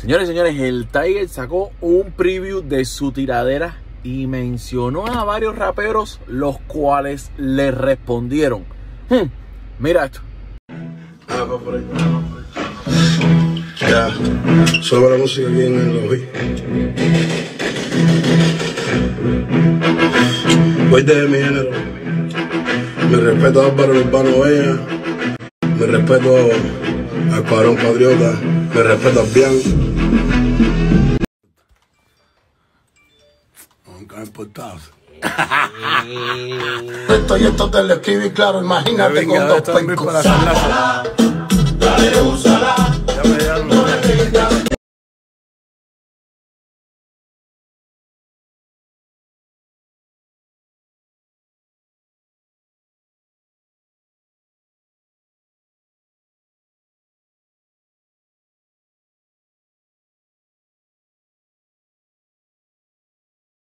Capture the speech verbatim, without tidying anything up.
Señores y señores, el Tiger sacó un preview de su tiradera y mencionó a varios raperos, los cuales le respondieron. Hmm, mira esto. Ya, sobre la música aquí en el lobby. Voy de mi género. Me respeto a Álvaro Urbano Bella. Me respeto al Cuadrón Patriota. Me respeto a Bian. Nunca importado. Esto y esto te lo escribí claro, imagínate con dos pencos. Dale, úsala. Ya me dieron.